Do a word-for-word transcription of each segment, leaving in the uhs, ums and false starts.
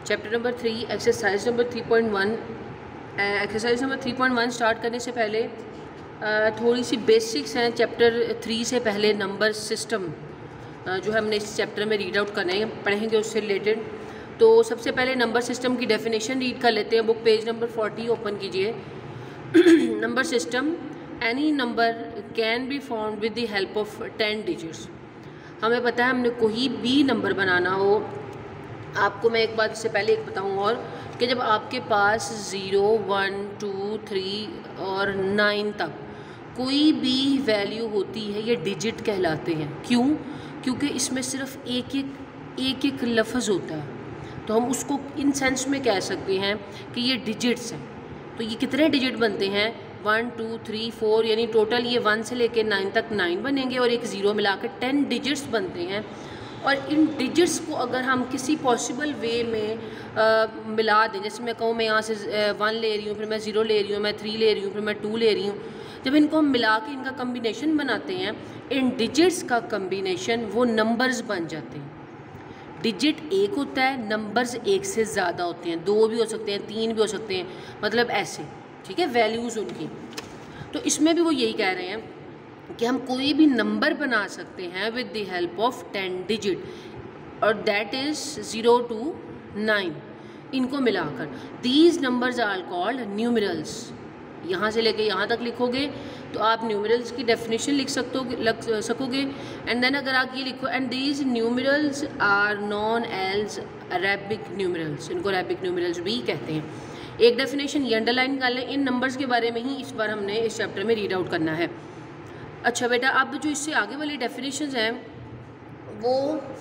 Chapter number three exercise number three point one. Exercise number three point one start करने से पहले थोड़ी सी बेसिक्स हैं चैप्टर थ्री से पहले। नंबर सिस्टम जो है हमने इस चैप्टर में रीड आउट करने पढ़ेंगे उससे रिलेटेड। तो सबसे पहले नंबर सिस्टम की डेफिनेशन रीड कर लेते हैं। Book page number forty open कीजिए। Number system, any number can be found with the help of ten digits. हमें पता है हमने कोई भी नंबर बनाना हो, आपको मैं एक बात इससे पहले एक बताऊँ और कि जब आपके पास ज़ीरो वन टू थ्री और नाइन तक कोई भी वैल्यू होती है ये डिजिट कहलाते हैं। क्यों? क्योंकि इसमें सिर्फ एक एक एक एक लफ्ज़ होता है, तो हम उसको इन सेंस में कह सकते हैं कि ये डिजिट्स हैं। तो ये कितने डिजिट बनते हैं? वन टू थ्री फोर, यानी टोटल ये वन से लेकर नाइन तक नाइन बनेंगे और एक ज़ीरो मिलाकर टेन डिजिट्स बनते हैं। और इन डिजिट्स को अगर हम किसी पॉसिबल वे में आ, मिला दें, जैसे मैं कहूँ मैं यहाँ से वन ले रही हूँ, फिर मैं ज़ीरो ले रही हूँ, मैं थ्री ले रही हूँ, फिर मैं टू ले रही हूँ, जब इनको हम मिला के इनका कम्बिनेशन बनाते हैं, इन डिजिट्स का कम्बिनेशन वो नंबर्स बन जाते हैं। डिजिट एक होता है, नंबर्स एक से ज़्यादा होते हैं, दो भी हो सकते हैं, तीन भी हो सकते हैं, मतलब ऐसे, ठीक है, वैल्यूज़ उनकी। तो इसमें भी वो यही कह रहे हैं कि हम कोई भी नंबर बना सकते हैं with the help of ten digit, और that is zero to nine, इनको मिलाकर। These numbers are called numerals. यहाँ से लेके यहाँ तक लिखोगे तो आप न्यूमरल्स की डेफिनेशन लिख सकते लग सकोगे। एंड देन अगर आप ये लिखो, and these numerals are known as Arabic numerals, इनको अरेबिक न्यूमरल्स भी कहते हैं। एक डेफिनेशन ये अंडरलाइन कर लें, इन नंबर्स के बारे में ही इस बार हमने इस चैप्टर में रीड आउट करना है। अच्छा बेटा, अब जो इससे आगे वाली डेफिनेशंस हैं वो,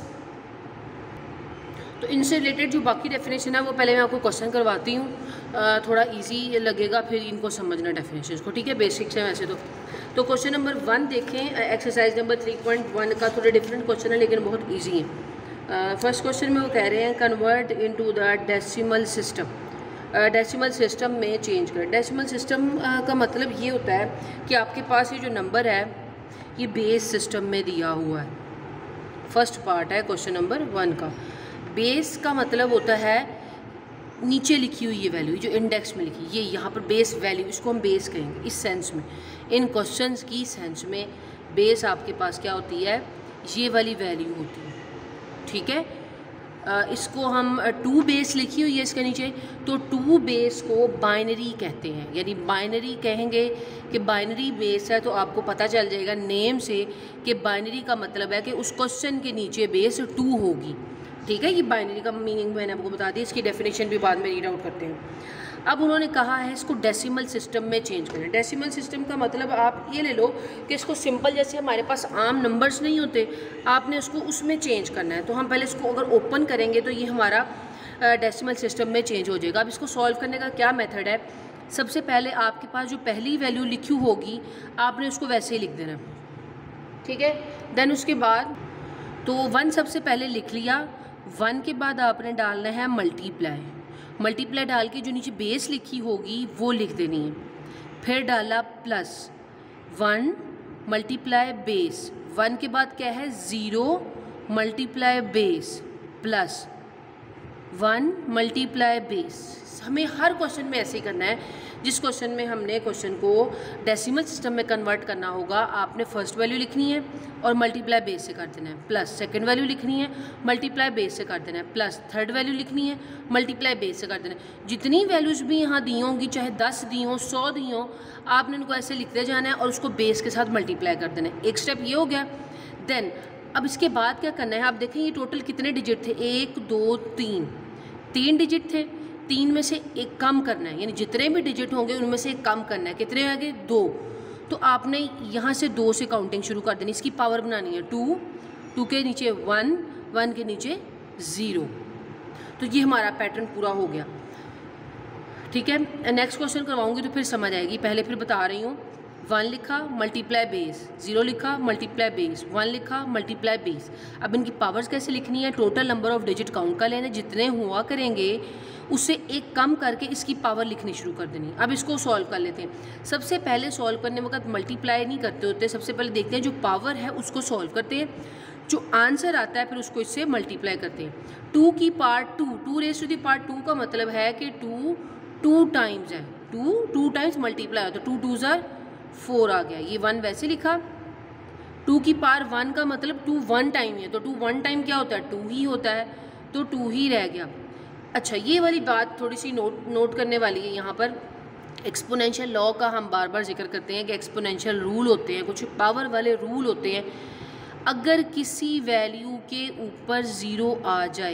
तो इनसे रिलेटेड जो बाकी डेफिनेशन है वो पहले मैं आपको क्वेश्चन करवाती हूँ, थोड़ा इजी लगेगा फिर इनको समझना डेफिनेशंस को, ठीक है, बेसिक्स हैं वैसे तो। तो क्वेश्चन नंबर वन देखें, exercise number three point one का थोड़ा डिफरेंट क्वेश्चन है लेकिन बहुत ईजी है। फर्स्ट क्वेश्चन में वो कह रहे हैं convert into the decimal system, decimal system में चेंज कर। डेसिमल सिस्टम का मतलब ये होता है कि आपके पास ये जो नंबर है ये बेस सिस्टम में दिया हुआ है। फर्स्ट पार्ट है क्वेश्चन नंबर वन का। बेस का मतलब होता है नीचे लिखी हुई ये वैल्यू, जो इंडेक्स में लिखी ये यहाँ पर बेस वैल्यू, इसको हम बेस कहेंगे इस सेंस में। इन क्वेश्चंस की सेंस में बेस आपके पास क्या होती है, ये वाली वैल्यू होती है, ठीक है। आ, इसको हम टू बेस लिखी हुई है इसके नीचे, तो टू बेस को बाइनरी कहते हैं, यानी बाइनरी कहेंगे कि बाइनरी बेस है, तो आपको पता चल जाएगा नेम से कि बाइनरी का मतलब है कि उस क्वेश्चन के नीचे बेस टू होगी, ठीक है। ये बाइनरी का मीनिंग मैंने आपको बता दी, इसकी डेफिनेशन भी बाद में रीड आउट करते हैं। अब उन्होंने कहा है इसको डेसिमल सिस्टम में चेंज करें। डेसिमल सिस्टम का मतलब आप ये ले लो कि इसको सिंपल, जैसे हमारे पास आम नंबर्स नहीं होते, आपने उसको उसमें चेंज करना है। तो हम पहले इसको अगर ओपन करेंगे तो ये हमारा डेसिमल सिस्टम में चेंज हो जाएगा। अब इसको सॉल्व करने का क्या मेथड है, सबसे पहले आपके पास जो पहली वैल्यू लिखी होगी आपने उसको वैसे ही लिख देना, ठीक है। देन उसके बाद तो वन सबसे पहले लिख लिया, वन के बाद आपने डालना है मल्टीप्लाई, मल्टीप्लाई डाल के जो नीचे बेस लिखी होगी वो लिख देनी है। फिर डाला plus, one multiply base, one के बाद क्या है zero multiply base plus one multiply base. हमें हर क्वेश्चन में ऐसे ही करना है। जिस क्वेश्चन में हमने क्वेश्चन को डेसिमल सिस्टम में कन्वर्ट करना होगा, आपने फर्स्ट वैल्यू लिखनी है और मल्टीप्लाई बेस से कर देना है, प्लस सेकंड वैल्यू लिखनी है, मल्टीप्लाई बेस से कर देना है, प्लस थर्ड वैल्यू लिखनी है, मल्टीप्लाई बेस से कर देना है। जितनी वैल्यूज़ भी यहाँ दी होंगी, चाहे दस दी हों, सौ दी हों, आपने उनको ऐसे लिखते जाना है और उसको बेस के साथ मल्टीप्लाई कर देना है। एक स्टेप ये हो गया। देन अब इसके बाद क्या करना है, आप देखें ये टोटल कितने डिजिट थे, एक दो तीन, तीन डिजिट थे, तीन में से एक कम करना है, यानी जितने भी डिजिट होंगे उनमें से एक कम करना है। कितने आ गए? दो। तो आपने यहाँ से दो से काउंटिंग शुरू कर देनी, इसकी पावर बनानी है टू, टू के नीचे वन, वन के नीचे ज़ीरो। तो ये हमारा पैटर्न पूरा हो गया, ठीक है। नेक्स्ट क्वेश्चन करवाऊंगी तो फिर समझ आएगी, पहले फिर बता रही हूँ। वन लिखा मल्टीप्लाई बेस, ज़ीरो लिखा मल्टीप्लाई बेस, वन लिखा मल्टीप्लाई बेस। अब इनकी पावर्स कैसे लिखनी है, total number of digit count कर लेना, जितने हुआ करेंगे उससे एक कम करके इसकी पावर लिखनी शुरू कर देनी। अब इसको सॉल्व कर लेते हैं। सबसे पहले सॉल्व करने वक्त मल्टीप्लाई नहीं करते होते, सबसे पहले देखते हैं जो पावर है उसको सॉल्व करते हैं। जो आंसर आता है फिर उसको इससे मल्टीप्लाई करते हैं। टू की part two, two raise to the part two का मतलब है कि टू टू टाइम्स है, टू टू टाइम्स मल्टीप्लाई होता है, टू टू ज़ार फोर आ गया। ये वन वैसे लिखा। टू की पावर वन का मतलब टू वन टाइम है, तो टू वन टाइम क्या होता है, टू ही होता है, तो टू ही रह गया। अच्छा, ये वाली बात थोड़ी सी नोट नोट करने वाली है। यहाँ पर एक्सपोनेंशियल लॉ का हम बार बार जिक्र करते हैं कि एक्सपोनेंशियल रूल होते हैं, कुछ पावर वाले रूल होते हैं। अगर किसी वैल्यू के ऊपर ज़ीरो आ जाए,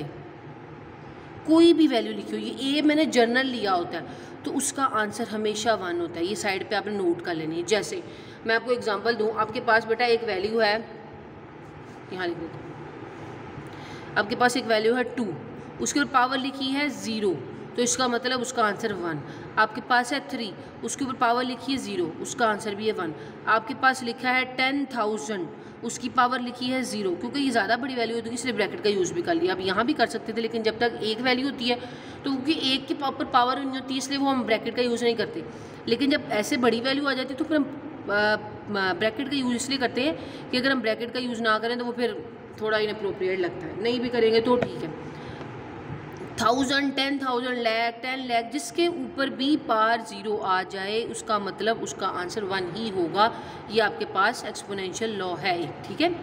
कोई भी वैल्यू लिखी हो, ये ए मैंने जर्नल लिया होता है, तो उसका आंसर हमेशा वन होता है। ये साइड पे आपने नोट कर लेनी है। जैसे मैं आपको एग्जांपल दूं, आपके पास बेटा एक वैल्यू है, यहाँ लिख देते हैं, आपके पास एक वैल्यू है टू, उसके ऊपर पावर लिखी है ज़ीरो, तो इसका मतलब उसका आंसर वन। आपके पास है थ्री, उसके ऊपर पावर लिखी है ज़ीरो, उसका आंसर भी है वन। आपके पास लिखा है टेन थाउजेंड, उसकी पावर लिखी है ज़ीरो, क्योंकि ये ज़्यादा बड़ी वैल्यू होती है इसलिए ब्रैकेट का यूज़ भी कर लिया। अब यहाँ भी कर सकते थे, लेकिन जब तक एक वैल्यू होती है तो क्योंकि एक के ऊपर पावर नहीं होती इसलिए वो हम ब्रैकेट का यूज़ नहीं करते। लेकिन जब ऐसे बड़ी वैल्यू आ जाती है तो फिर हम ब्रैकेट का यूज़ इसलिए करते हैं कि अगर हम ब्रैकेट का यूज़ ना करें तो वो फिर थोड़ा इनअप्रोप्रिएट लगता है, नहीं भी करेंगे तो ठीक है। Thousand, ten thousand, lakh, ten lakh, जिसके ऊपर भी पार ज़ीरो आ जाए उसका मतलब उसका आंसर वन ही होगा। ये आपके पास एक्सपोनेंशियल लॉ है एक, ठीक है।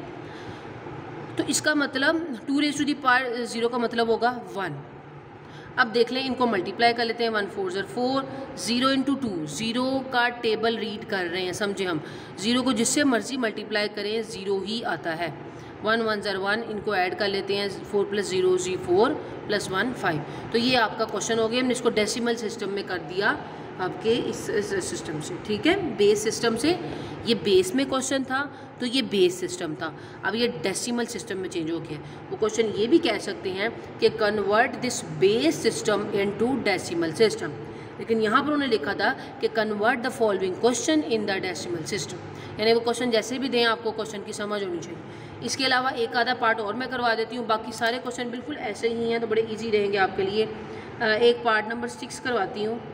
तो इसका मतलब two raise to the power zero का मतलब होगा वन। अब देख लें, इनको मल्टीप्लाई कर लेते हैं। वन फोर ज़र four, zero into two, zero का टेबल रीड कर रहे हैं, समझे हम। ज़ीरो को जिससे मर्जी मल्टीप्लाई करें ज़ीरो ही आता है। वन वन ज़र वन, इनको ऐड कर लेते हैं, फोर प्लस ज़ीरो जी फोर प्लस वन फाइव। तो ये आपका क्वेश्चन हो गया। हमने इसको डेसिमल सिस्टम में कर दिया आपके इस, इस सिस्टम से, ठीक है, बेस सिस्टम से। ये बेस में क्वेश्चन था तो ये बेस सिस्टम था, अब ये डेसिमल सिस्टम में चेंज हो गया। वो क्वेश्चन ये भी कह सकते हैं कि convert this base system into decimal system, लेकिन यहाँ पर उन्होंने लिखा था कि convert the following question in the decimal system, यानी वो क्वेश्चन जैसे भी दें आपको क्वेश्चन की समझ होनी चाहिए। इसके अलावा एक आधा पार्ट और मैं करवा देती हूँ, बाकी सारे क्वेश्चन बिल्कुल ऐसे ही हैं तो बड़े ईजी रहेंगे आपके लिए। एक पार्ट नंबर सिक्स करवाती हूँ,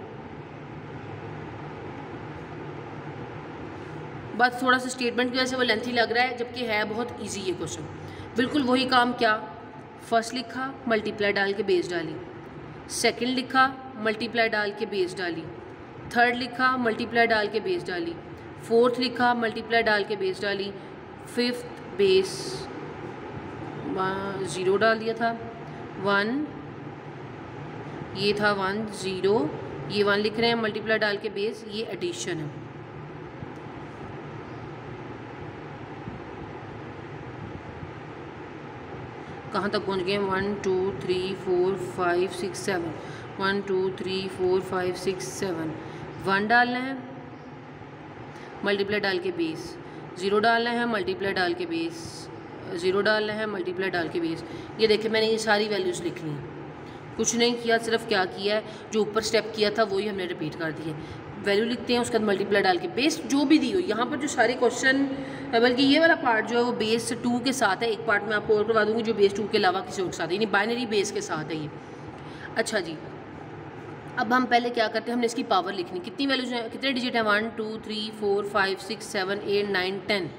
बस थोड़ा सा स्टेटमेंट की वजह से वो लेंथी लग रहा है, जबकि है बहुत इजी ये क्वेश्चन। बिल्कुल वही काम, क्या फर्स्ट लिखा मल्टीप्लाई डाल के बेस डाली, सेकंड लिखा मल्टीप्लाई डाल के बेस डाली, थर्ड लिखा मल्टीप्लाई डाल के बेस डाली, फोर्थ लिखा मल्टीप्लाई डाल के बेस डाली, फिफ्थ बेस ज़ीरो डाल दिया था, वन ये था वन ज़ीरो, ये वन लिख रहे हैं मल्टीप्लाई डाल के बेस, ये एडिशन है। कहाँ तक पहुँच गए? One two three four five six seven, one two three four five six seven. One डालना है मल्टीप्लाई डाल के बेस, ज़ीरो डालना है मल्टीप्लाई डाल के बेस, ज़ीरो डालना है मल्टीप्लाई डाल के बेस। ये देखिए मैंने ये सारी वैल्यूज़ लिख ली हैं, कुछ नहीं किया, सिर्फ क्या किया है, जो ऊपर स्टेप किया था वही हमने रिपीट कर दिया। वैल्यू लिखते हैं, उसके बाद मल्टीप्लाई डाल के बेस जो भी दी हो। यहाँ पर जो सारे क्वेश्चन, बल्कि ये वाला पार्ट जो है वो बेस टू के साथ है। एक पार्ट मैं आपको और करवा दूँगी जो बेस टू के अलावा किसी और के साथ है, यानी बाइनरी बेस के साथ है ये। अच्छा जी, अब हम पहले क्या करते हैं, हमने इसकी पावर लिखनी। कितनी वैल्यूज हैं, कितने डिजिट हैं? One two three four five six seven eight nine ten,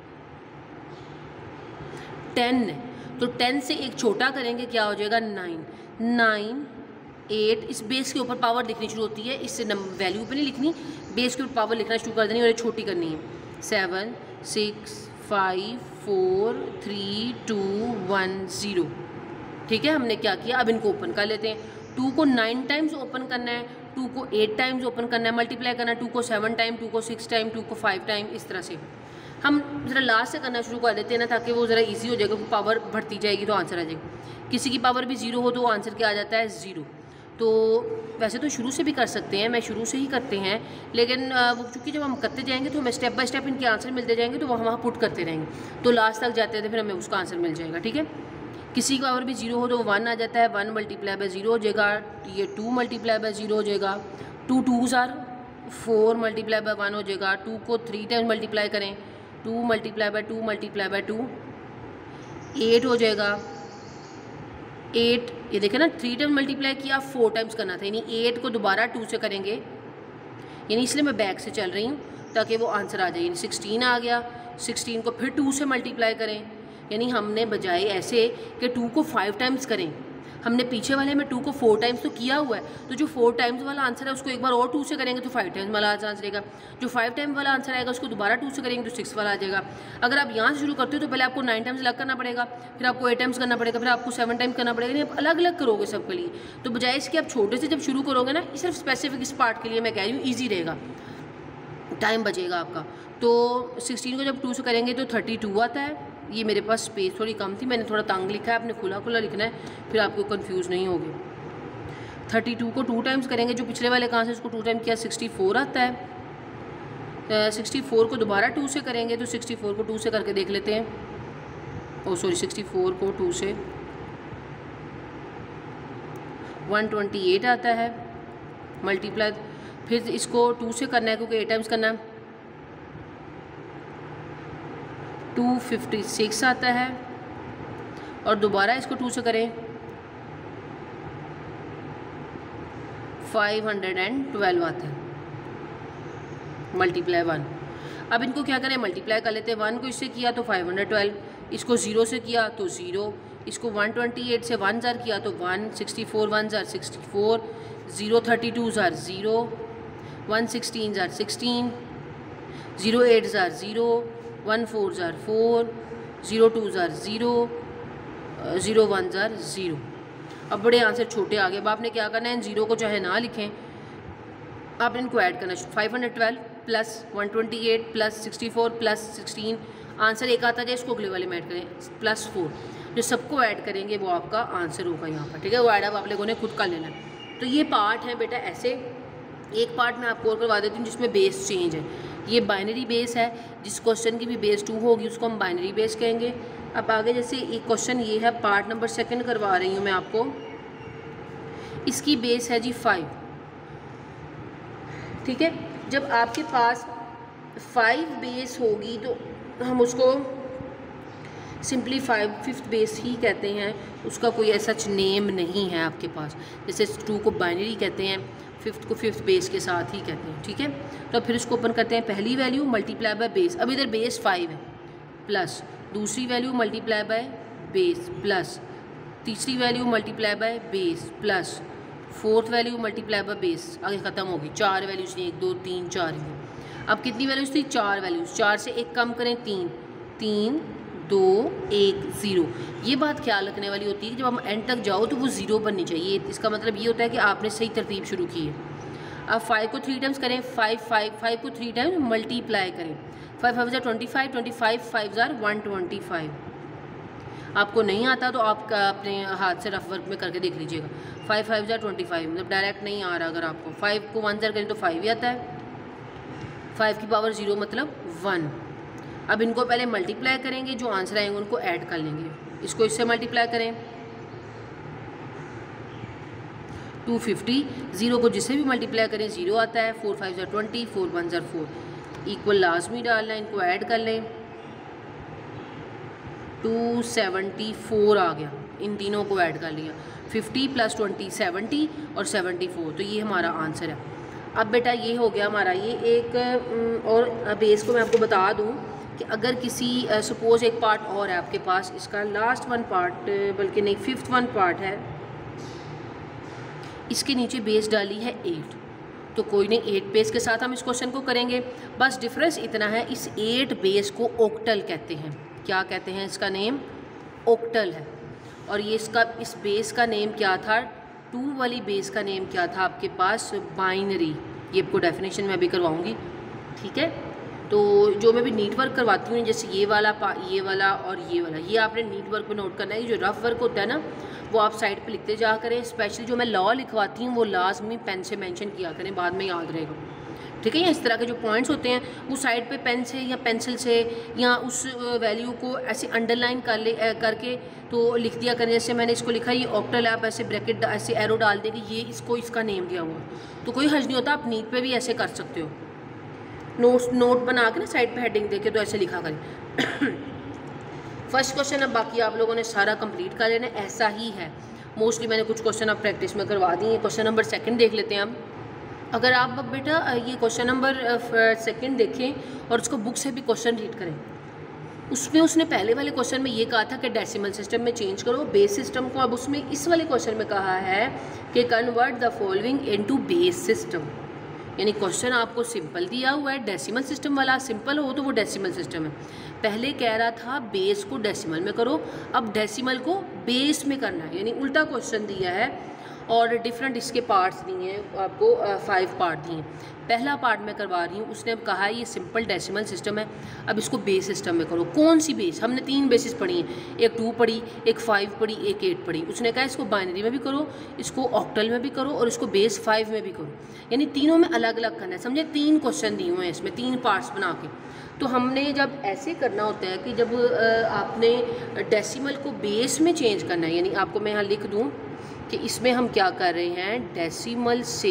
ten. तो टेन से एक छोटा करेंगे, क्या हो जाएगा? नाइन। नाइन एट, इस बेस के ऊपर पावर लिखनी शुरू होती है, इससे वैल्यू पे नहीं लिखनी, बेस के ऊपर पावर लिखना शुरू कर देनी और छोटी करनी है। Seven six five four three two one zero, ठीक है। हमने क्या किया, अब इनको ओपन कर लेते हैं। टू को नाइन टाइम्स ओपन करना है, टू को एट टाइम्स ओपन करना है, मल्टीप्लाई करना है, टू को सेवन टाइम, टू को सिक्स टाइम, टू को फाइव टाइम, इस तरह से हम ज़रा लास्ट से करना शुरू कर देते हैं ना, ताकि वो ज़रा इजी हो जाएगा। पावर बढ़ती जाएगी तो आंसर आ जाएगा। किसी की पावर भी ज़ीरो हो तो आंसर क्या आ जाता है? ज़ीरो। तो वैसे तो शुरू से भी कर सकते हैं, मैं शुरू से ही करते हैं, लेकिन वो चूँकि जब हम करते जाएंगे तो हमें स्टेप बाय स्टेप इनके आंसर मिलते जाएंगे, तो वहाँ वहाँ पुट करते रहेंगे, तो लास्ट तक जाते थे फिर हमें उसका आंसर मिल जाएगा, ठीक है। किसी का पावर भी जीरो हो तो वन आ जाता है, वन मल्टीप्लाई बाय ज़ीरो हो जाएगा, ये टू मल्टीप्लाई बाय ज़ीरो हो जाएगा, टू टू ज़ार फोर मल्टीप्लाई बाय वन हो जाएगा, टू को थ्री टाइम मल्टीप्लाई करें, two multiply by two multiply by two, eight हो जाएगा। एट, ये देखें ना, थ्री टाइम्स मल्टीप्लाई किया, फोर टाइम्स करना था, यानी एट को दोबारा टू से करेंगे, यानी इसलिए मैं बैक से चल रही हूँ ताकि वो आंसर आ जाए। यानी सिक्सटीन आ गया, सिक्सटीन को फिर टू से मल्टीप्लाई करें, यानी हमने बजाय ऐसे कि टू को फाइव टाइम्स करें, हमने पीछे वाले में टू को फोर टाइम्स तो किया हुआ है, तो जो फोर टाइम्स वाला आंसर है उसको एक बार और टू से करेंगे तो फाइव टाइम्स वाला आंसर आएगा, जो फाइव टाइम्स वाला आंसर आएगा उसको दोबारा टू से करेंगे तो सिक्स वाला आ जाएगा। अगर आप यहाँ से शुरू करते हो तो पहले आपको नाइन टाइम्स अलग करना पड़ेगा, फिर आपको एट टाइम्स करना पड़ेगा, फिर आपको सेवन टाइम्स करना पड़ेगा, आप अलग अलग करोगे सबके लिए। तो बजाय इसके आप छोटे से जब शुरू करोगे ना, सिर्फ स्पेसिफिक इस पार्ट के लिए मैं कह रही हूँ, ईजी रहेगा, टाइम बचेगा आपका। तो सिक्सटीन को जब टू से करेंगे तो थर्टी टू आता है। ये मेरे पास स्पेस थोड़ी कम थी, मैंने थोड़ा तंग लिखा है, आपने खुला खुला लिखना है, फिर आपको कंफ्यूज नहीं होगी। थर्टी टू को टू टाइम्स करेंगे, जो पिछले वाले कहाँ से इसको टू टाइम किया, सिक्सटी फोर आता है। सिक्सटी फोर को दोबारा टू से करेंगे तो सिक्सटी फोर को टू से करके देख लेते हैं। ओ सॉरी, सिक्सटी फोर को टू से वन ट्वेंटी एट आता है मल्टीप्लाई, फिर इसको टू से करना है क्योंकि एट टाइम्स करना है, टू फिफ्टी सिक्स आता है, और दोबारा इसको टू से करें फाइव हंड्रेड ट्वेल्व आता है मल्टीप्लाई वन। अब इनको क्या करें, मल्टीप्लाई कर लेते हैं। वन को इससे किया तो फाइव हंड्रेड ट्वेल्व, इसको ज़ीरो से किया तो ज़ीरो, इसको वन ट्वेंटी एट से वन ज़ार किया तो वन, सिक्सटी फोर वन ज़ार sixty four, zero thirty two ज़ार ज़ीरो, वन सिक्सटीन ज़ार सिक्सटीन, ज़ीरो एट ज़ार ज़ीरो, वन फोर ज़ार फोर, ज़ीरो टू ज़ार ज़ीरो, ज़ीरो वन ज़ार ज़ीरो। अब बड़े आंसर छोटे आ गए। अब आपने क्या करना है, ज़ीरो को चाहे ना लिखें, आपने इनको ऐड करना है। Five hundred twelve plus one twenty eight plus sixty four plus sixteen, answer एक आता है, इसको अगले वाले में ऐड करें, प्लस फोर। जो सबको ऐड करेंगे वो आपका आंसर होगा यहाँ पर, ठीक है। वो ऐड अब आप लोगों ने खुद कर लेना है। तो ये पार्ट है बेटा ऐसे। एक पार्ट मैं आपको और करवा देती हूँ जिसमें बेस चेंज है। ये बाइनरी बेस है, जिस क्वेश्चन की भी बेस टू होगी उसको हम बाइनरी बेस कहेंगे। अब आगे जैसे एक क्वेश्चन ये है, पार्ट नंबर सेकंड करवा रही हूँ मैं आपको, इसकी बेस है जी फाइव, ठीक है। जब आपके पास फाइव बेस होगी तो हम उसको सिंपली फाइव फिफ्थ बेस ही कहते हैं, उसका कोई ऐसा नेम नहीं है आपके पास। जैसे टू को बाइनरी कहते हैं, फिफ्थ को फिफ्थ बेस के साथ ही कहते हैं, ठीक है। तो फिर इसको ओपन करते हैं, पहली वैल्यू मल्टीप्लाई बाय बेस, अब इधर बेस फाइव है, प्लस दूसरी value multiply by base, plus तीसरी value multiply by base, plus fourth value multiply by base, आगे ख़त्म होगी। चार वैल्यूज थी, एक दो तीन चार ही। अब कितनी वैल्यूज थी, चार वैल्यूज, चार से एक कम करें, तीन, तीन दो एक ज़ीरो। ये बात ख्याल रखने वाली होती है कि जब हम एंड तक जाओ तो वो ज़ीरो बननी चाहिए। इसका मतलब ये होता है कि आपने सही तरतीब शुरू की है। अब फाइव को थ्री टाइम्स करें, फाइव फाइव फाइव को थ्री टाइम्स मल्टीप्लाई करें, फाइव फाइव ज़ार twenty five, twenty five five ज़ार वन ट्वेंटी फाइव। आपको नहीं आता तो आप अपने हाथ से रफ वर्क में करके देख लीजिएगा। फाइव फाइव ज़ार ट्वेंटी फाइव, मतलब डायरेक्ट नहीं आ रहा। अगर आपको फाइव को वन ज़ार करें तो फाइव ही आता है, फाइव की पावर ज़ीरो मतलब वन। अब इनको पहले मल्टीप्लाई करेंगे, जो आंसर आएंगे उनको ऐड कर लेंगे। इसको इससे मल्टीप्लाई करें, टू फिफ्टी, ज़ीरो को जिससे भी मल्टीप्लाई करें ज़ीरो आता है, फोर फाइव ज़ार ट्वेंटी, फोर वन ज़ार फोर, इक्वल लाजमी डालना है, इनको ऐड कर लें, टू सेवेंटी फोर आ गया। इन तीनों को ऐड कर लिया, फिफ्टी प्लस ट्वेंटी सेवेंटी और सेवेंटी फोर, तो ये हमारा आंसर है। अब बेटा ये हो गया हमारा ये एक, और बेस को मैं आपको बता दूं कि अगर किसी सपोज़ एक पार्ट और है आपके पास, इसका लास्ट वन पार्ट, बल्कि नहीं फिफ्थ वन पार्ट है, इसके नीचे बेस डाली है एट, तो कोई नहीं, एट बेस के साथ हम इस क्वेश्चन को करेंगे। बस डिफरेंस इतना है, इस एट बेस को ओक्टल कहते हैं। क्या कहते हैं, इसका नेम ओक्टल है। और ये इसका इस बेस का नेम क्या था, टू वाली बेस का नेम क्या था आपके पास, बाइनरी। ये आपको डेफिनेशन में अभी करवाऊंगी, ठीक है। तो जो मैं भी नीट वर्क करवाती हूँ, जैसे ये वाला पा ये वाला और ये वाला, ये आपने नीट वर्क में नोट करना है। जो रफ वर्क होता है ना, वो आप साइड पे लिखते जा करें। स्पेशली जो मैं लॉ लिखवाती हूँ वो लाजमी पेन से मेंशन किया करें, बाद में याद रहेगा, ठीक है। या इस तरह के जो पॉइंट्स होते हैं वो साइड पे पेन से या पेंसिल से या उस वैल्यू को ऐसे अंडरलाइन कर ले करके तो लिख दिया करें। जैसे मैंने इसको लिखा, ये ऑक्टल है, आप ऐसे ब्रैकेट ऐसे एरो डाल देंगे, ये इसको इसका नेम दिया हुआ, तो कोई हर्ज नहीं होता। आप नीट पे भी ऐसे कर सकते हो, नोट नोट बना के ना साइड पे हेडिंग देके तो ऐसे लिखा करें। फर्स्ट क्वेश्चन, अब बाकी आप लोगों ने सारा कंप्लीट कर लेना, ऐसा ही है। मोस्टली मैंने कुछ क्वेश्चन आप प्रैक्टिस में करवा दी हैं। क्वेश्चन नंबर सेकंड देख लेते हैं हम। अगर आप बेटा ये क्वेश्चन नंबर सेकंड देखें और उसको बुक से भी क्वेश्चन रीड करें, उसमें उसने पहले वाले क्वेश्चन में ये कहा था कि डेसिमल सिस्टम में चेंज करो बेस सिस्टम को। अब उसमें इस वाले क्वेश्चन में कहा है कि convert the following into base system, यानी क्वेश्चन आपको सिंपल दिया हुआ है, डेसिमल सिस्टम वाला सिंपल हो तो वो डेसिमल सिस्टम है। पहले कह रहा था बेस को डेसिमल में करो, अब डेसिमल को बेस में करना है, यानी उल्टा क्वेश्चन दिया है और डिफरेंट इसके पार्ट्स दिए हैं आपको, फाइव पार्ट दिए हैं। पहला पार्ट मैं करवा रही हूँ, उसने अब कहा है ये सिंपल डेसिमल सिस्टम है, अब इसको बेस सिस्टम में करो। कौन सी बेस? हमने तीन बेसिस पढ़ी हैं, एक टू पढ़ी, एक फाइव पढ़ी, एक एट पढ़ी। उसने कहा इसको बाइनरी में भी करो, इसको ऑक्टल में भी करो और इसको बेस फाइव में भी करो, यानी तीनों में अलग अलग करना है। समझे, तीन क्वेश्चन दिए हुए हैं इसमें, तीन पार्ट्स बना के। तो हमने जब ऐसे करना होता है कि जब आपने डेसिमल को बेस में चेंज करना है, यानी आपको मैं यहाँ लिख दूँ कि इसमें हम क्या कर रहे हैं, डेसिमल से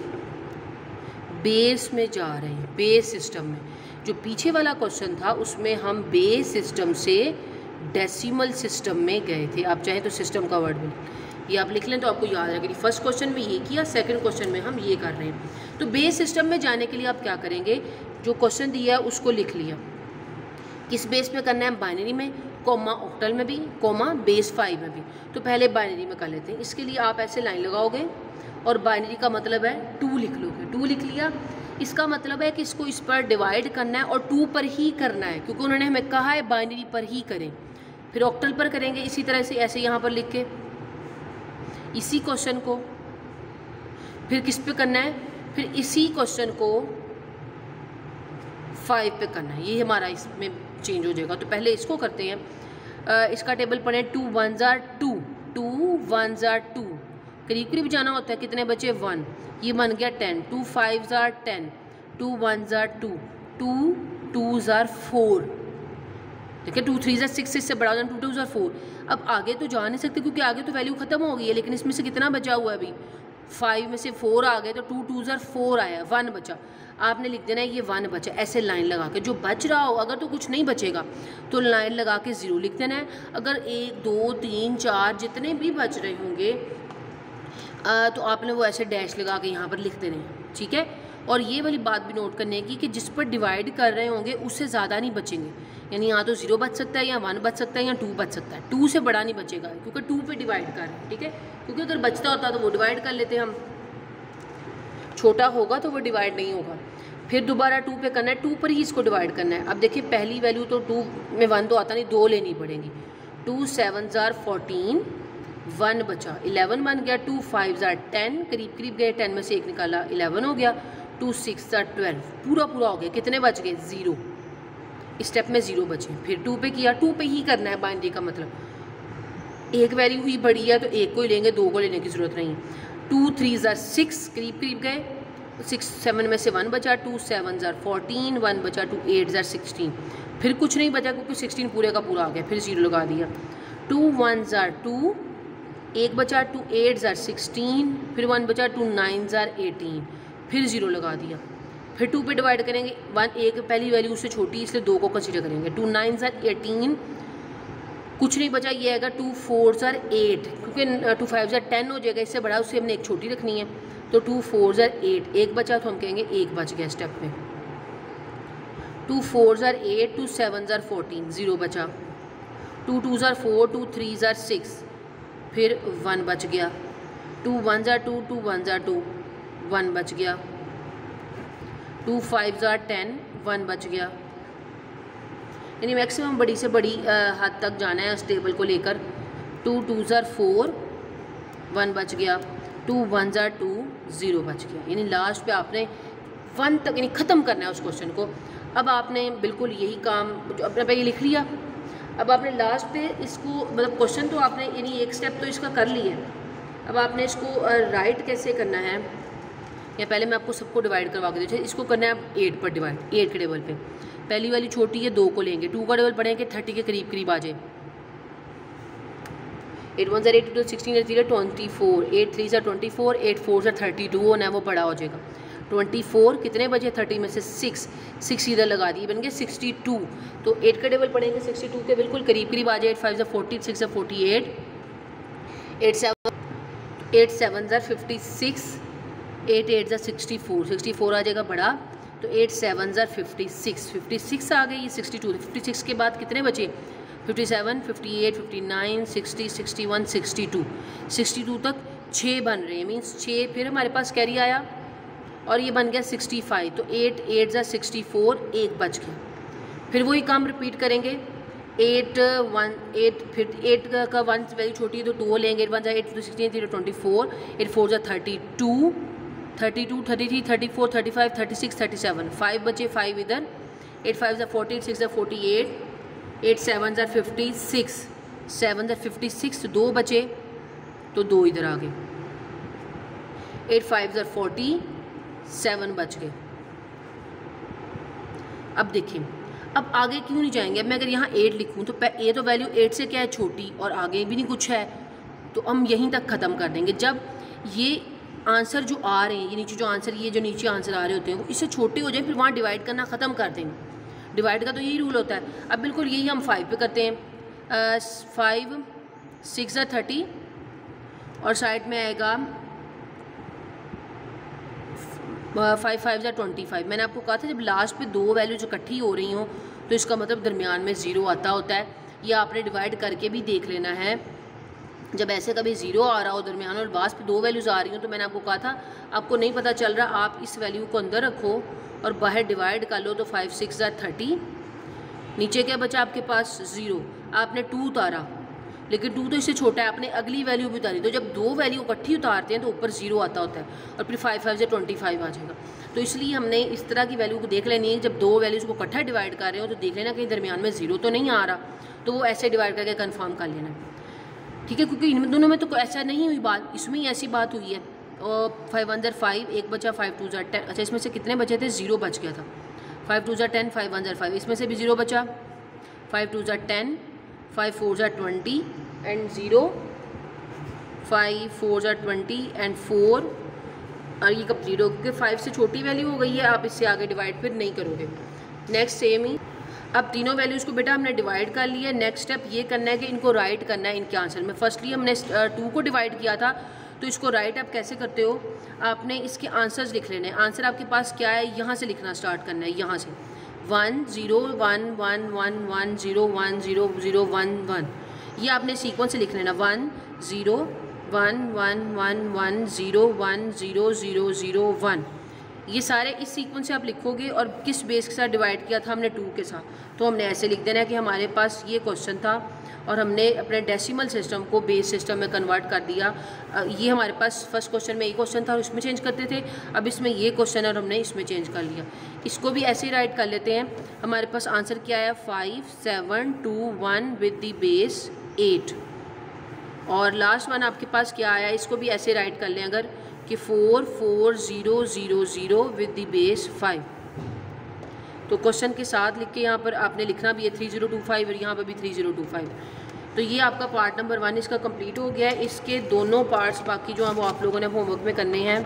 बेस में जा रहे हैं, बेस सिस्टम में। जो पीछे वाला क्वेश्चन था उसमें हम बेस सिस्टम से डेसिमल सिस्टम में गए थे। आप चाहें तो सिस्टम का वर्ड भी ये आप लिख लें तो आपको याद आएगा कि फर्स्ट क्वेश्चन में ये किया, सेकंड क्वेश्चन में हम ये कर रहे हैं। तो बेस सिस्टम में जाने के लिए आप क्या करेंगे, जो क्वेश्चन दिया है उसको लिख लिया, किस बेस पे करना है, बाइनरी में, कोमा ऑक्टल में भी, कोमा बेस फाइव में भी। तो पहले बाइनरी में कर लेते हैं। इसके लिए आप ऐसे लाइन लगाओगे और बाइनरी का मतलब है टू लिख लोगे, टू लिख लिया। इसका मतलब है कि इसको इस पर डिवाइड करना है और टू पर ही करना है, क्योंकि उन्होंने हमें कहा है बाइनरी पर ही करें। फिर ऑक्टल पर करेंगे इसी तरह से, ऐसे यहाँ पर लिख के इसी क्वेश्चन को। फिर किस पे करना है, फिर इसी क्वेश्चन को फाइव पे करना है, ये हमारा इसमें चेंज हो जाएगा। तो पहले इसको करते हैं, आ, इसका टेबल पढ़े, टू वन जार टू, टू वन जार टू, करीब करीब जाना होता है, कितने बचे, वन, ये बन गया टेन, टू फाइव जार टेन, टू वन जार टू, टू टू जार फोर, देखिए टू थ्री जार सिक्स, इससे बड़ा हो जाए, टू टू जार फोर। अब आगे तो जा नहीं सकते क्योंकि आगे तो वैल्यू खत्म हो गई है, लेकिन इसमें से कितना बचा हुआ है अभी, फाइव में से फोर आ गए तो टू टू जार फोर आया, वन बचा। आपने लिख देना है ये वन बचा, ऐसे लाइन लगा के, जो बच रहा हो, अगर तो कुछ नहीं बचेगा तो लाइन लगा के ज़ीरो लिख देना है। अगर एक दो तीन चार जितने भी बच रहे होंगे आ, तो आपने वो ऐसे डैश लगा के यहाँ पर लिख देने हैं, ठीक है। और ये वाली बात भी नोट करने की कि जिस पर डिवाइड कर रहे होंगे उससे ज़्यादा नहीं बचेंगे, यानी यहाँ तो ज़ीरो बच सकता है, या वन बच सकता है, या टू बच सकता है, टू से बड़ा नहीं बचेगा क्योंकि टू पे डिवाइड कर रहे हैं, ठीक है। क्योंकि अगर बचता होता तो वो डिवाइड कर लेते हम, छोटा होगा तो वो डिवाइड नहीं होगा। फिर दोबारा टू पे करना है, टू पर ही इसको डिवाइड करना है। अब देखिए पहली वैल्यू तो टू में वन तो आता नहीं, दो लेनी पड़ेगी। टू सेवन जार फोर्टीन, वन बचा, इलेवन बन गया। टू फाइव जार टेन, करीब करीब गए, टेन में से एक निकाला, इलेवन हो गया। टू सिक्स जार ट्वेल्व, पूरा पूरा हो गया, कितने बच गए, ज़ीरो, इस स्टेप में ज़ीरो बचे। फिर टू पे किया, टू पे ही करना है बाइनरी का मतलब, एक वैल्यू हुई बड़ी है तो एक को ही लेंगे, दो को लेने की ज़रूरत नहीं है। टू थ्री जार सिक्स, करीब करीब गए, सिक्स सेवन में से वन बचा। टू सेवन जार फोर्टीन, वन बचा। टू एट जार सिक्सटीन, फिर कुछ नहीं बचा क्योंकि सिक्सटीन पूरे का पूरा आ गया, फिर ज़ीरो लगा दिया। टू वन जार टू, एक बचा। टू एट जार सिक्सटीन, फिर वन बचा। टू नाइन जार एटीन, फिर ज़ीरो लगा दिया। फिर टू पे डिवाइड करेंगे, वन एक पहली वैल्यू उससे छोटी इसलिए दो को कंसीडर करेंगे। टू नाइन जार एटीन, कुछ नहीं बचा, ये आएगा। टू फोर जार एट, क्योंकि टू फाइव जार टेन हो जाएगा, इससे बड़ा उससे हमने एक छोटी रखनी है, तो टू फोर जार एट, एक बचा तो हम कहेंगे एक बच गया स्टेप में। टू फोर जार एट, टू सेवन जार फोर्टीन, ज़ीरो बचा। टू टू जार फोर, टू थ्री जार सिक्स, फिर वन बच गया। टू वन जार टू, टू वन जार टू, वन बच गया। टू फाइव जार टेन, वन बच गया। यानी मैक्सिमम बड़ी से बड़ी हद तक जाना है उस टेबल को लेकर। टू टू जार फोर, वन बच गया। टू वन जार टू, ज़ीरो बच गया। यानी लास्ट पे आपने वन तक यानी ख़त्म करना है उस क्वेश्चन को। अब आपने बिल्कुल यही काम जो अपने पे ये लिख लिया, अब आपने लास्ट पे इसको मतलब क्वेश्चन तो आपने यानी एक स्टेप तो इसका कर लिया, अब आपने इसको राइट कैसे करना है, या पहले मैं आपको सबको डिवाइड करवा के दीजिए। इसको करना है एट पर डिवाइड, एट के टेबल पे पहली वाली छोटी है, दो को लेंगे। टू का टेबल पढ़ेंगे थर्टी के करीब करीब आ जाए। एट वन ज़र eight, two sixteen zero twenty four, eight three ज़र ट्वेंटी फोर, एट फोर ज़र थर्टी टू होना है, वो बड़ा हो जाएगा। ट्वेंटी फोर कितने बजे, थर्टी में से सिक्स, सिक्स इधर लगा दिए, बन गए सिक्सटी टू। तो एट का टेबल पढ़ेंगे सिक्सटी टू के बिल्कुल करीब करीब आ जाए। एट फाइव ज़र फोर्टी, सिक्स ज़र forty eight, eight seven eight seven ज़र फिफ्टी सिक्स, एट एट ज़र सिक्सटी फोर, सिक्सटी फोर आ जाएगा बड़ा। तो एट सेवन ज़ार फिफ्टी सिक्स, फिफ्टी सिक्स आ गई, ये सिक्सटी टू, फिफ्टी सिक्स के बाद कितने बचे, fifty seven, fifty eight, fifty nine, sixty, sixty one, sixty two, sixty two तक छः बन रहे हैं, मीन्स छः। फिर हमारे पास कैरी आया और ये बन गया सिक्सटी फाइव, तो एट एट ज़ा सिक्सटी फोर, एक बच गया। फिर वही काम रिपीट करेंगे, एट वन एट, फिर एट का वन वैल्यू छोटी है तो टू लेंगे, एट वन ज़ा eight, sixteen, three twenty four, eight four ज़ा thirty two, thirty two, thirty three, thirty four, thirty five, thirty six, thirty seven, five बचे, five इधर, एट फाइव ज़ा फोर्टी, एट सिक्स ज़ा forty eight, eight seven ज़ा fifty six, seven ज़ा fifty six, दो बचे तो दो इधर आ गए, एट फाइव ज़ा फोर्टी, सेवन बच गए। अब देखिए, अब आगे क्यों नहीं जाएंगे, अब मैं अगर यहाँ एट लिखूँ तो ये तो वैल्यू एट से क्या है, छोटी, और आगे भी नहीं कुछ है, तो हम यहीं तक ख़त्म कर देंगे। जब ये आंसर जो आ रहे हैं, ये नीचे जो आंसर ये जो नीचे आंसर आ रहे होते हैं वो इससे छोटे हो जाए, फिर वहाँ डिवाइड करना ख़त्म कर देंगे। डिवाइड का तो यही रूल होता है। अब बिल्कुल यही हम फाइव पे करते हैं, फाइव सिक्स ज़ा थर्टी और साइड में आएगा फाइव फाइव ज़ा ट्वेंटी फाइव। मैंने आपको कहा था जब लास्ट पे दो वैल्यूज इकट्ठी हो रही हों तो इसका मतलब दरमियान में ज़ीरो आता होता है। ये आपने डिवाइड करके भी देख लेना है। जब ऐसे कभी ज़ीरो आ रहा हो दरमियान और लास्ट पे दो वैल्यूज़ आ रही हो, तो मैंने आपको कहा था आपको नहीं पता चल रहा, आप इस वैल्यू को अंदर रखो और बाहर डिवाइड कर लो। तो फाइव सिक्स ज़ा थर्टी, नीचे क्या बचा आपके पास, ज़ीरो। आपने टू उतारा, लेकिन टू तो इससे छोटा है, आपने अगली वैल्यू भी उतारी। तो जब दो वैल्यू इकट्ठी उतारते हैं तो ऊपर जीरो आता होता है और फिर फाइव फाइव से ट्वेंटी फाइव आ जाएगा। तो इसलिए हमने इस तरह की वैल्यू को देख लेनी है। जब दो वैल्यूज़ को इकट्ठा डिवाइड कर रहे हो तो देख लेना कहीं दरमियान में जीरो तो नहीं आ रहा, तो वो ऐसे डिवाइड करके कन्फर्म कर लेना, ठीक है। क्योंकि इन दोनों में तो ऐसा नहीं हुई बात, इसमें ही ऐसी बात हुई है। और फाइव वन ज़र फाइव, एक बचा, फाइव टू ज़र टेन। अच्छा, इसमें से कितने बचे थे, जीरो बच गया था। फाइव टू ज़र टेन, फाइव वन ज़र फाइव, इसमें से भी जीरो बचा। फाइव टू ज़र टेन, फाइव फोर ज़र twenty and zero, five four ज़ा ट्वेंटी एंड फोर, और ये कब जीरो, क्योंकि फाइव से छोटी वैल्यू हो गई है, आप इससे आगे डिवाइड फिर नहीं करोगे। नेक्स्ट सेम ही, अब तीनों वैल्यूज़ को बेटा हमने डिवाइड कर लिया। नेक्स्ट स्टेप ये करना है कि इनको राइट करना है इनके आंसर में। फर्स्टली हमने टू को डिवाइड किया था, तो इसको राइट आप कैसे करते हो, आपने इसके आंसर्स लिख लेने हैं। आंसर आपके पास क्या है, यहाँ से लिखना स्टार्ट करना है, यहाँ से one zero one one one one zero one zero zero one one, ये आपने सीक्वेंस से लिख लेना। One zero one one one one zero one zero zero zero one, ये सारे इस सीक्वेंस से आप लिखोगे। और किस बेस के साथ डिवाइड किया था हमने, टू के साथ। तो हमने ऐसे लिख देना है कि हमारे पास ये क्वेश्चन था और हमने अपने डेसिमल सिस्टम को बेस सिस्टम में कन्वर्ट कर दिया। ये हमारे पास फर्स्ट क्वेश्चन में ये क्वेश्चन था और इसमें चेंज करते थे, अब इसमें ये क्वेश्चन है और हमने इसमें चेंज कर लिया। इसको भी ऐसे ही राइट कर लेते हैं। हमारे पास आंसर क्या आया, five seven two one with the base eight. और लास्ट वन आपके पास क्या आया, इसको भी ऐसे राइट कर लें अगर, कि four four zero zero zero with the base five. तो क्वेश्चन के साथ लिख के यहाँ पर आपने लिखना भी है थ्री ज़ीरो टू फाइव, और यहाँ पर भी थ्री ज़ीरो टू फाइव। तो ये आपका पार्ट नंबर वन इसका कंप्लीट हो गया है। इसके दोनों पार्ट्स बाकी जो हैं वो आप लोगों ने होमवर्क में करने हैं।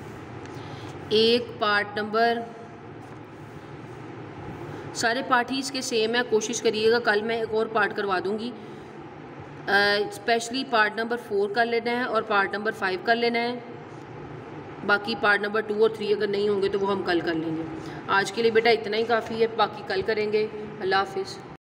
एक पार्ट नंबर, सारे पार्ट ही इसके सेम है, कोशिश करिएगा कल मैं एक और पार्ट करवा दूँगी। स्पेशली पार्ट नंबर फोर कर लेना है और पार्ट नंबर फाइव कर लेना है। बाकी पार्ट नंबर टू और थ्री अगर नहीं होंगे तो वो हम कल कर लेंगे। आज के लिए बेटा इतना ही काफ़ी है, बाकी कल करेंगे। अल्लाह हाफिज़।